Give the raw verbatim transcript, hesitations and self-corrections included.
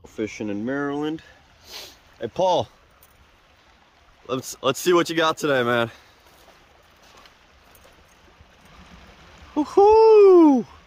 Fishing in Maryland. Hey Paul, let's let's see what you got today, man. Woohoo!